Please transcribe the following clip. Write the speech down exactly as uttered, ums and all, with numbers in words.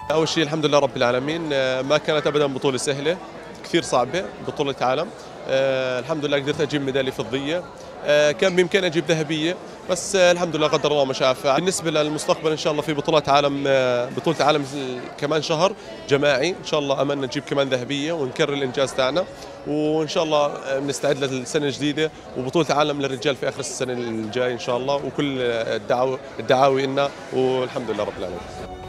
أول شيء الحمد لله رب العالمين، آه، ما كانت أبدا بطولة سهلة، كثير صعبة بطولة عالم. آه، الحمد لله قدرت أجيب ميدالية فضية. آه، كان بإمكاني أجيب ذهبية، بس آه، الحمد لله قدر الله ما شاء فعل. بالنسبة للمستقبل إن شاء الله في بطولات عالم، آه، بطولة عالم كمان شهر جماعي إن شاء الله، أملنا نجيب كمان ذهبية ونكرر الإنجاز تاعنا، وإن شاء الله آه، بنستعد للسنة الجديدة وبطولة عالم للرجال في آخر السنة الجاي إن شاء الله، وكل الدعاوي الدعاوي لنا، والحمد لله رب العالمين.